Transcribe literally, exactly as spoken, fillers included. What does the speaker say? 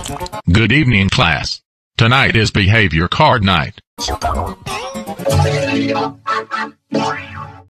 Good evening, class. Tonight is behavior card night.